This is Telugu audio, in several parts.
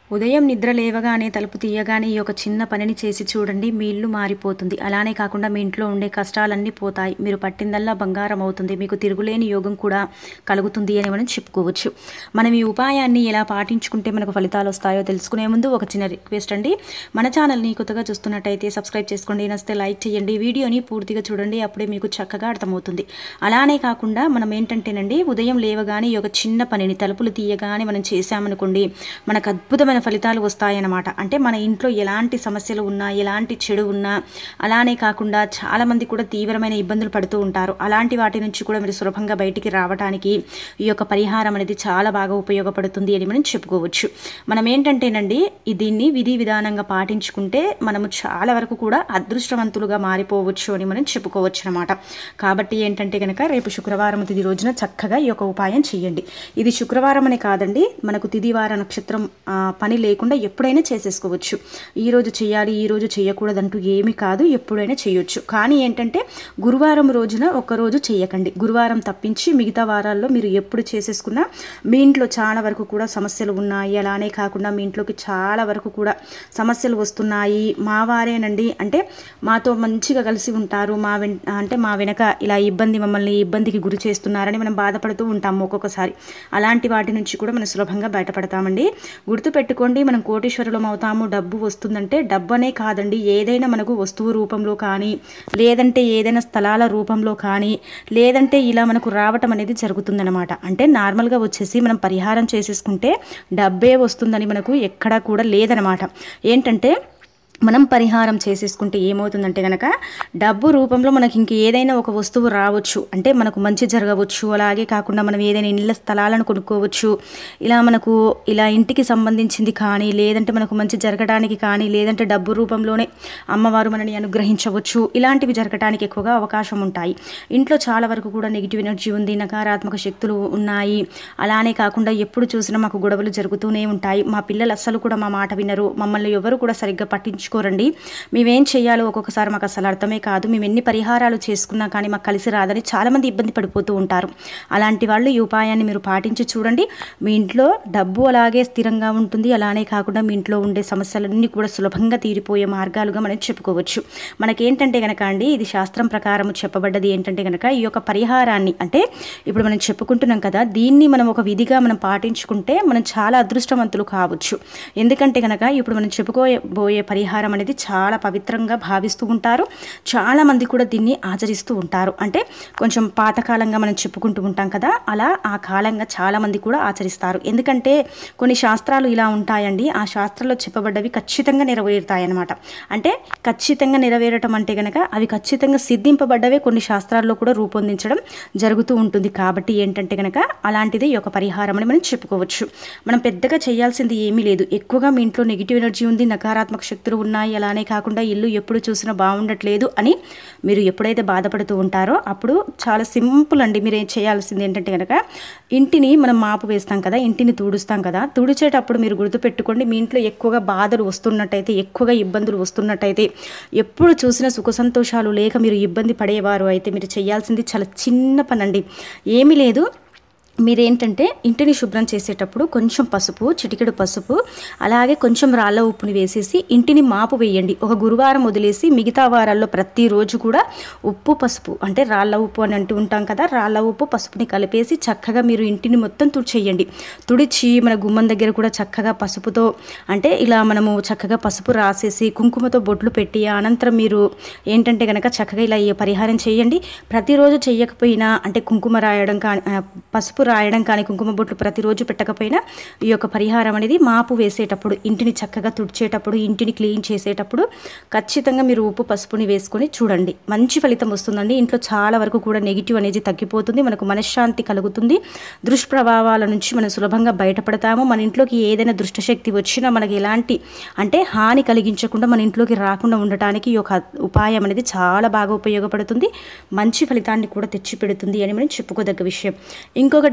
ఉదయం నిద్ర లేవగానే తలుపు తీయగానే ఈ ఒక చిన్న పనిని చేసి చూడండి, మీ ఇల్లు మారిపోతుంది. అలానే కాకుండా మీ ఇంట్లో ఉండే కష్టాలన్నీ పోతాయి. మీరు పట్టిందల్లా బంగారం అవుతుంది. మీకు తిరుగులేని యోగం కూడా కలుగుతుంది అని మనం చెప్పుకోవచ్చు. మనం ఈ ఉపాయాన్ని ఎలా పాటించుకుంటే మనకు ఫలితాలు వస్తాయో తెలుసుకునే ముందు ఒక చిన్న రిక్వెస్ట్ అండి. మన ఛానల్ని కొత్తగా చూస్తున్నట్టయితే సబ్స్క్రైబ్ చేసుకోండి, నచ్చితే లైక్ చేయండి, వీడియోని పూర్తిగా చూడండి, అప్పుడే మీకు చక్కగా అర్థమవుతుంది. అలానే కాకుండా మనం ఏంటంటేనండి, ఉదయం లేవగానే ఈ ఒక చిన్న పనిని తలుపులు తీయగానే మనం చేశామనుకోండి, మనకు అద్భుతమైన ఫలితాలు వస్తాయన్నమాట. అంటే మన ఇంట్లో ఎలాంటి సమస్యలు ఉన్నా, ఎలాంటి చెడు ఉన్నా, అలానే కాకుండా చాలామంది కూడా తీవ్రమైన ఇబ్బందులు పడుతూ ఉంటారు. అలాంటి వాటి నుంచి కూడా మీరు సులభంగా బయటికి రావడానికి ఈ యొక్క పరిహారం అనేది చాలా బాగా ఉపయోగపడుతుంది అని మనం చెప్పుకోవచ్చు. మనం ఏంటంటేనండి, దీన్ని విధి విధానంగా పాటించుకుంటే మనము చాలా వరకు కూడా అదృష్టవంతులుగా మారిపోవచ్చు అని మనం చెప్పుకోవచ్చు అనమాట. కాబట్టి ఏంటంటే కనుక రేపు శుక్రవారం తిథి రోజున చక్కగా ఈ యొక్క ఉపాయం చేయండి. ఇది శుక్రవారం అనే కాదండి, మనకు తిథి వార నక్షత్రం పని లేకుండా ఎప్పుడైనా చేసేసుకోవచ్చు. ఈరోజు చేయాలి, ఈరోజు చేయకూడదంటూ ఏమీ కాదు, ఎప్పుడైనా చేయొచ్చు. కానీ ఏంటంటే గురువారం రోజున ఒక్కరోజు చేయకండి. గురువారం తప్పించి మిగతా వారాల్లో మీరు ఎప్పుడు చేసేసుకున్నా మీ ఇంట్లో చాలా వరకు కూడా సమస్యలు ఉన్నాయి. అలానే కాకుండా మీ ఇంట్లోకి చాలా వరకు కూడా సమస్యలు వస్తున్నాయి. మా వారేనండి, అంటే మాతో మంచిగా కలిసి ఉంటారు, మా వెనక ఇలా మమ్మల్ని ఇబ్బందికి గురి చేస్తున్నారని మనం బాధపడుతూ ఉంటాము ఒక్కొక్కసారి. అలాంటి వాటి నుంచి కూడా మనం సులభంగా బయటపడతామండి. గుర్తుపెట్టుకోండి, మనం కోటీశ్వరులం అవుతాము, డబ్బు వస్తుందంటే డబ్బు అనే కాదండి, ఏదైనా మనకు వస్తువు రూపంలో కానీ, లేదంటే ఏదైనా స్థలాల రూపంలో కానీ, లేదంటే ఇలా మనకు రావటం అనేది జరుగుతుందన్నమాట. అంటే నార్మల్గా వచ్చేసి మనం పరిహారం చేసేసుకుంటే డబ్బే వస్తుందని మనకు ఎక్కడా కూడా లేదనమాట. ఏంటంటే మనం పరిహారం చేసేసుకుంటే ఏమవుతుందంటే కనుక డబ్బు రూపంలో మనకి ఇంక ఏదైనా ఒక వస్తువు రావచ్చు, అంటే మనకు మంచి జరగవచ్చు. అలాగే కాకుండా మనం ఏదైనా ఇళ్ళ స్థలాలను కొనుక్కోవచ్చు. ఇలా ఇంటికి సంబంధించింది కానీ, లేదంటే మనకు మంచి జరగడానికి కానీ, లేదంటే డబ్బు రూపంలోనే అమ్మవారు మనని అనుగ్రహించవచ్చు. ఇలాంటివి జరగడానికి ఎక్కువగా అవకాశం ఉంటాయి. ఇంట్లో చాలా వరకు కూడా నెగిటివ్ ఎనర్జీ ఉంది, నకారాత్మక శక్తులు ఉన్నాయి. అలానే కాకుండా ఎప్పుడు చూసినా మాకు గొడవలు జరుగుతూనే ఉంటాయి. మా పిల్లలు అస్సలు కూడా మా మాట వినరు, మమ్మల్ని ఎవరు కూడా సరిగ్గా పట్టించుకోరండి. మేమేం చేయాలో ఒక్కొక్కసారి మాకు అసలు అర్థమే కాదు. మేము ఎన్ని పరిహారాలు చేసుకున్నా కానీ మాకు కలిసి రాదని చాలామంది ఇబ్బంది పడిపోతూ ఉంటారు. అలాంటి వాళ్ళు ఈ ఉపాయాన్ని మీరు పాటించి చూడండి. మీ ఇంట్లో డబ్బు అలాగే స్థిరంగా ఉంటుంది. అలానే కాకుండా మీ ఇంట్లో ఉండే సమస్యలన్నీ కూడా సులభంగా తీరిపోయే మార్గాలుగా మనం చెప్పుకోవచ్చు. మనకేంటంటే కనుక అండి, ఇది శాస్త్రం ప్రకారం చెప్పబడ్డది ఏంటంటే కనుక ఈ యొక్క పరిహారాన్ని, అంటే ఇప్పుడు మనం చెప్పుకుంటున్నాం కదా, దీన్ని మనం ఒక విధిగా మనం పాటించుకుంటే మనం చాలా అదృష్టవంతులు కావచ్చు. ఎందుకంటే కనుక ఇప్పుడు మనం చెప్పుకోబోయే పరిహారం అనేది చాలా పవిత్రంగా భావిస్తూ ఉంటారు. చాలా మంది కూడా దీన్ని ఆచరిస్తూ ఉంటారు. అంటే కొంచెం పాతకాలంగా మనం చెప్పుకుంటూ ఉంటాం కదా, అలా ఆ కాలంగా చాలా మంది కూడా ఆచరిస్తారు. ఎందుకంటే కొన్ని శాస్త్రాలు ఇలా ఉంటాయండి, ఆ శాస్త్రాల్లో చెప్పబడ్డవి ఖచ్చితంగా నెరవేరుతాయన్నమాట. అంటే ఖచ్చితంగా నెరవేరటం అంటే కనుక అవి ఖచ్చితంగా సిద్ధింపబడ్డవే కొన్ని శాస్త్రాల్లో కూడా రూపొందించడం జరుగుతూ ఉంటుంది. కాబట్టి ఏంటంటే కనుక అలాంటిదే ఈ యొక్క పరిహారం అని మనం చెప్పుకోవచ్చు. మనం పెద్దగా చేయాల్సింది ఏమీ లేదు. ఎక్కువగా మీ ఇంట్లో నెగిటివ్ ఎనర్జీ ఉంది, నకారాత్మక శక్తులు ఉన్నాయి, అలానే కాకుండా ఇల్లు ఎప్పుడు చూసినా బాగుండట్లేదు అని మీరు ఎప్పుడైతే బాధపడుతూ ఉంటారో అప్పుడు చాలా సింపుల్ అండి. మీరు ఏం చేయాల్సింది ఏంటంటే కనుక, ఇంటిని మనం మాపు వేస్తాం కదా, ఇంటిని తుడుస్తాం కదా, తుడిచేటప్పుడు మీరు గుర్తుపెట్టుకోండి, మీ ఇంట్లో ఎక్కువగా బాధలు వస్తున్నట్టయితే, ఎక్కువగా ఇబ్బందులు వస్తున్నట్టయితే, ఎప్పుడు చూసినా సుఖ సంతోషాలు లేక మీరు ఇబ్బంది పడేవారు అయితే మీరు చేయాల్సింది చాలా చిన్న పని అండి. ఏమీ లేదు. మీరేంటంటే ఇంటిని శుభ్రం చేసేటప్పుడు కొంచెం పసుపు, చిటికెడు పసుపు, అలాగే కొంచెం రాళ్ళ ఉప్పుని వేసేసి ఇంటిని మాపు వేయండి. ఒక గురువారం వదిలేసి మిగతా వారాల్లో ప్రతిరోజు కూడా ఉప్పు పసుపు, అంటే రాళ్ళ ఉప్పు అని అంటూ ఉంటాం కదా, రాళ్ళ ఉప్పు పసుపుని కలిపేసి చక్కగా మీరు ఇంటిని మొత్తం తుడిచేయండి. తుడిచి మన గుమ్మం దగ్గర కూడా చక్కగా పసుపుతో, అంటే ఇలా మనము చక్కగా పసుపు రాసేసి కుంకుమతో బొట్లు పెట్టి అనంతరం మీరు ఏంటంటే కనుక చక్కగా ఇలా ఈ పరిహారం చేయండి. ప్రతిరోజు చేయకపోయినా, అంటే కుంకుమ రాయడం కానీ, పసుపు రాయడం కానీ, కుంకుమ బొట్లు ప్రతిరోజు పెట్టకపోయినా ఈ యొక్క పరిహారం అనేది మాపు వేసేటప్పుడు, ఇంటిని చక్కగా తుడిచేటప్పుడు, ఇంటిని క్లీన్ చేసేటప్పుడు ఖచ్చితంగా మీరు ఉప్పు పసుపుని వేసుకొని చూడండి. మంచి ఫలితం వస్తుందండి. ఇంట్లో చాలా వరకు కూడా నెగిటివ్ అనేది తగ్గిపోతుంది, మనకు మనశ్శాంతి కలుగుతుంది, దుష్ప్రభావాల నుంచి మనం సులభంగా బయటపడతాము. మన ఇంట్లోకి ఏదైనా దుష్టశక్తి వచ్చినా మనకి ఎలాంటి, అంటే హాని కలిగించకుండా మన ఇంట్లోకి రాకుండా ఉండటానికి ఈ యొక్క ఉపాయం అనేది చాలా బాగా ఉపయోగపడుతుంది. మంచి ఫలితాన్ని కూడా తెచ్చిపెడుతుంది అని మనం చెప్పుకోదగ్గ విషయం. ఇంకొకటి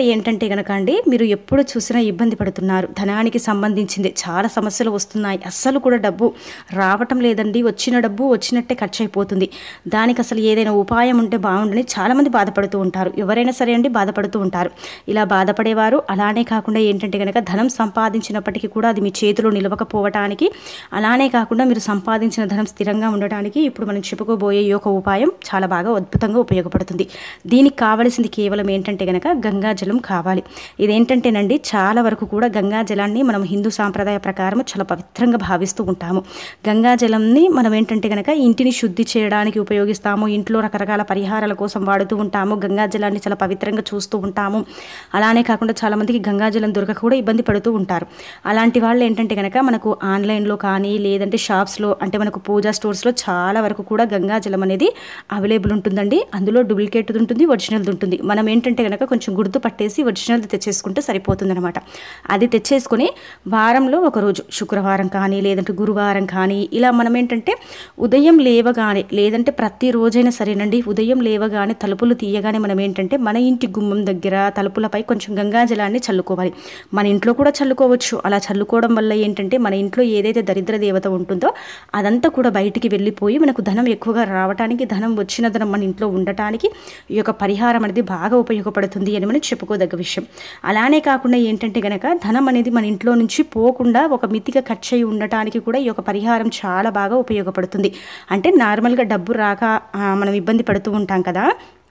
ఇంకొకటి ఏంటంటే గనక అండి, మీరు ఎప్పుడు చూసినా ఇబ్బంది పడుతున్నారు. ధనానికి సంబంధించింది చాలా సమస్యలు వస్తున్నాయి. అస్సలు కూడా డబ్బు రావటం లేదండి. వచ్చిన డబ్బు వచ్చినట్టే ఖర్చయిపోతుంది. దానికి అసలు ఏదైనా ఉపాయం ఉంటే బాగుండని చాలామంది బాధపడుతూ ఉంటారు. ఎవరైనా సరే అండి బాధపడుతూ ఉంటారు. ఇలా బాధపడేవారు అలానే కాకుండా ఏంటంటే గనక ధనం సంపాదించినప్పటికీ కూడా అది మీ చేతిలో నిలవకపోవటానికి, అలానే కాకుండా మీరు సంపాదించిన ధనం స్థిరంగా ఉండటానికి ఇప్పుడు మనం చెప్పుకోబోయే ఈ యొక్క ఉపాయం చాలా బాగా అద్భుతంగా ఉపయోగపడుతుంది. దీనికి కావలసింది కేవలం ఏంటంటే గనక గంగాజలం కావాలి. ఇదేంటంటేనండి, చాలా వరకు కూడా గంగాజలాన్ని మనం హిందూ సాంప్రదాయ ప్రకారం చాలా పవిత్రంగా భావిస్తూ ఉంటాము. గంగాజలంని మనం ఏంటంటే గనక ఇంటిని శుద్ధి చేయడానికి ఉపయోగిస్తాము. ఇంట్లో రకరకాల పరిహారాల కోసం వాడుతూ ఉంటాము. గంగాజలాన్ని చాలా పవిత్రంగా చూస్తూ ఉంటాము. అలానే కాకుండా చాలామందికి గంగాజలం దొరకక కూడా ఇబ్బంది పడుతూ ఉంటారు. అలాంటి వాళ్ళు ఏంటంటే గనక మనకు ఆన్లైన్లో కానీ లేదంటే షాప్స్లో అంటే మనకు పూజా స్టోర్స్లో చాలా వరకు కూడా గంగాజలం అనేది అవైలబుల్ ఉంటుందండి. అందులో డూప్లికేట్ ఉంటుంది, ఒరిజినల్ది ఉంటుంది. మనం ఏంటంటే కనుక కొంచెం గుర్తు పట్టేసి ఒరిజినల్ది తెచ్చేసుకుంటే సరిపోతుంది అనమాట. అది తెచ్చేసుకొని వారంలో ఒకరోజు శుక్రవారం కానీ లేదంటే గురువారం కానీ ఇలా మనం ఏంటంటే ఉదయం లేవగానే లేదంటే ప్రతిరోజైనా సరేనండి, ఉదయం లేవగానే తలుపులు తీయగానే మనం ఏంటంటే మన ఇంటి గుమ్మం దగ్గర తలుపులపై కొంచెం గంగాజలాన్ని చల్లుకోవాలి. మన ఇంట్లో కూడా చల్లుకోవచ్చు. అలా చల్లుకోవడం వల్ల ఏంటంటే మన ఇంట్లో ఏదైతే దరిద్ర దేవత ఉంటుందో అదంతా కూడా బయటికి వెళ్ళిపోయి మనకు ధనం ఎక్కువగా రావడానికి, ధనం వచ్చిన ధనం మన ఇంట్లో ఉండటానికి ఈ యొక్క పరిహారం అనేది బాగా ఉపయోగపడుతుంది అని మనం చెప్పుకోదగ్గ విషయం. అలానే కాకుండా ఏంటంటే గనక ధనం అనేది మన ఇంట్లో నుంచి పోకుండా ఒక మితిగా ఖర్చు అయి ఉండటానికి కూడా ఈ యొక్క పరిహారం చాలా బాగా ఉపయోగపడుతుంది. అంటే నార్మల్గా డబ్బు రాక మనం ఇబ్బంది పడుతూ ఉంటాం కదా,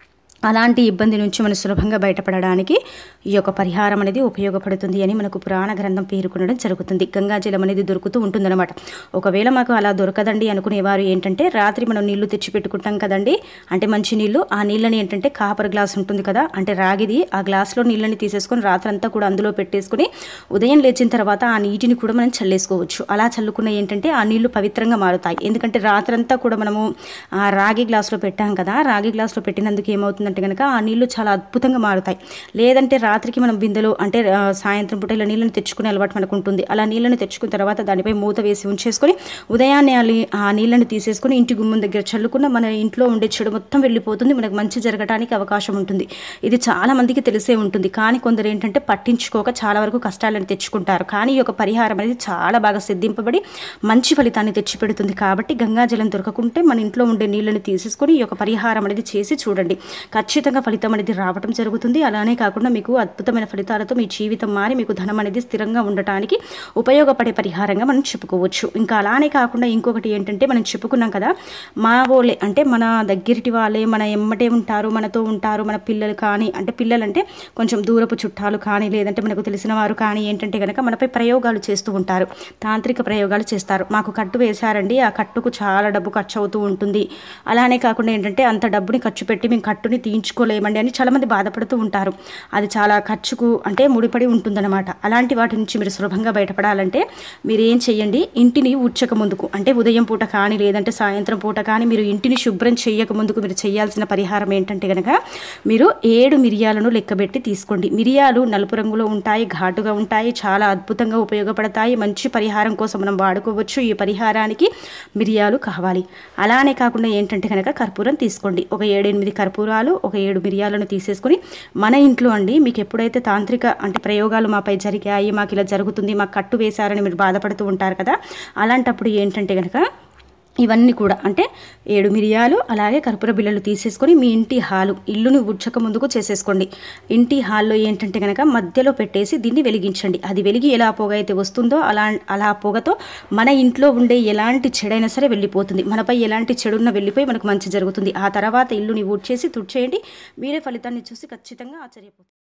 అలాంటి ఇబ్బంది నుంచి మనం సులభంగా బయటపడడానికి ఈ యొక్క పరిహారం అనేది ఉపయోగపడుతుంది అని మనకు పురాణ గ్రంథం పేర్కొనడం జరుగుతుంది. గంగాజలం అనేది దొరుకుతూ ఉంటుందన్నమాట. ఒకవేళ మాకు అలా దొరకదండి అనుకునేవారు ఏంటంటే రాత్రి మనం నీళ్లు తెచ్చి పెట్టుకుంటాం కదండి, అంటే మంచి నీళ్లు, ఆ నీళ్ళని ఏంటంటే కాపర్ గ్లాస్ ఉంటుంది కదా, అంటే రాగిది, ఆ గ్లాస్లో నీళ్ళని తీసేసుకొని రాత్రంతా కూడా అందులో పెట్టేసుకుని ఉదయం లేచిన తర్వాత ఆ నీటిని కూడా మనం చల్లేసుకోవచ్చు. అలా చల్లుకున్న ఏంటంటే ఆ నీళ్లు పవిత్రంగా మారుతాయి. ఎందుకంటే రాత్రంతా కూడా మనము ఆ రాగి గ్లాస్లో పెట్టాం కదా, రాగి గ్లాస్లో పెట్టినందుకు ఏమవుతుంది అంటే కనుక ఆ నీళ్లు చాలా అద్భుతంగా మారుతాయి. లేదంటే రాత్రికి మనం బిందెలో అంటే సాయంత్రం పూట ఇలా నీళ్ళని తెచ్చుకునే అలవాటు మనకు ఉంటుంది. అలా నీళ్ళని తెచ్చుకున్న తర్వాత దానిపై మూత వేసి ఉంచేసుకొని ఉదయాన్నే ఆ నీళ్ళని తీసేసుకొని ఇంటి గుమ్మం దగ్గర చల్లుకున్న మన ఇంట్లో ఉండే చెడు మొత్తం వెళ్ళిపోతుంది. మనకు మంచి జరగడానికి అవకాశం ఉంటుంది. ఇది చాలా మందికి తెలిసే ఉంటుంది. కానీ కొందరు ఏంటంటే పట్టించుకోక చాలా వరకు కష్టాలను తెచ్చుకుంటారు. కానీ ఈ యొక్క పరిహారం అనేది చాలా బాగా సిద్ధింపబడి మంచి ఫలితాన్ని తెచ్చిపెడుతుంది. కాబట్టి గంగాజలం దొరకకుంటే మన ఇంట్లో ఉండే నీళ్ళని తీసేసుకొని ఈ యొక్క పరిహారం అనేది చేసి చూడండి. ఖచ్చితంగా ఫలితం అనేది రావడం జరుగుతుంది. అలానే కాకుండా మీకు అద్భుతమైన ఫలితాలతో మీ జీవితం మారి మీకు ధనం అనేది స్థిరంగా ఉండటానికి ఉపయోగపడే పరిహారంగా మనం చెప్పుకోవచ్చు. ఇంకా అలానే కాకుండా ఇంకొకటి ఏంటంటే మనం చెప్పుకున్నాం కదా, మా వాళ్ళే అంటే మన దగ్గరికి వాళ్ళే మన ఎమ్మటే ఉంటారు, మనతో ఉంటారు, మన పిల్లలు కానీ అంటే పిల్లలంటే కొంచెం దూరపు చుట్టాలు కానీ లేదంటే మనకు తెలిసిన వారు కానీ ఏంటంటే కనుక మనపై ప్రయోగాలు చేస్తూ ఉంటారు, తాంత్రిక ప్రయోగాలు చేస్తారు. మాకు కట్టు వేశారండి, ఆ కట్టుకు చాలా డబ్బు ఖర్చు అవుతూ ఉంటుంది, అలానే కాకుండా ఏంటంటే అంత డబ్బుని ఖర్చు పెట్టి మేము కట్టుని తీయించుకోలేమండి అని చాలామంది బాధపడుతూ ఉంటారు. అది చాలా ఖర్చుకు అంటే ముడిపడి ఉంటుందన్నమాట. అలాంటి వాటి నుంచి మీరు సులభంగా బయటపడాలంటే మీరు ఏం చేయండి, ఇంటిని ఊడ్చక ముందుకు అంటే ఉదయం పూట కానీ లేదంటే సాయంత్రం పూట కానీ మీరు ఇంటిని శుభ్రం చేయక ముందుకు మీరు చేయాల్సిన పరిహారం ఏంటంటే కనుక మీరు 7 మిరియాలను లెక్కబెట్టి తీసుకోండి. మిరియాలు నలుపు రంగులో ఉంటాయి, ఘాటుగా ఉంటాయి, చాలా అద్భుతంగా ఉపయోగపడతాయి. మంచి పరిహారం కోసం మనం వాడుకోవచ్చు. ఈ పరిహారానికి మిరియాలు కావాలి. అలానే కాకుండా ఏంటంటే కనుక కర్పూరం తీసుకోండి. ఒక 7-8 కర్పూరాలు, ఒక 7 మిరియాలను తీసేసుకొని మన ఇంట్లో అండి మీకు ఎప్పుడైతే తాంత్రిక అంటే ప్రయోగాలు మాపై జరిగాయి, మాకు ఇలా జరుగుతుంది, మాకు కట్టు వేశారని మీరు బాధపడుతూ ఉంటారు కదా, అలాంటప్పుడు ఏంటంటే కనుక ఇవన్నీ కూడా అంటే 7 మిరియాలు అలాగే కర్పూర బిళ్ళలు తీసేసుకొని మీ ఇంటి హాలు ఇల్లుని ఉడ్చక ముందుకు చేసేసుకోండి. ఇంటి హాల్లో ఏంటంటే కనుక మధ్యలో పెట్టేసి దీన్ని వెలిగించండి. అది వెలిగి ఎలా పొగ అయితే వస్తుందో అలా పొగతో మన ఇంట్లో ఉండే ఎలాంటి చెడైనా సరే వెళ్ళిపోతుంది. మనపై ఎలాంటి చెడున్న వెళ్ళిపోయి మనకు మంచి జరుగుతుంది. ఆ తర్వాత ఇల్లుని ఊడ్చేసి తుడిచేయండి. మీరే ఫలితాన్ని చూసి ఖచ్చితంగా ఆశ్చర్యపోతారు.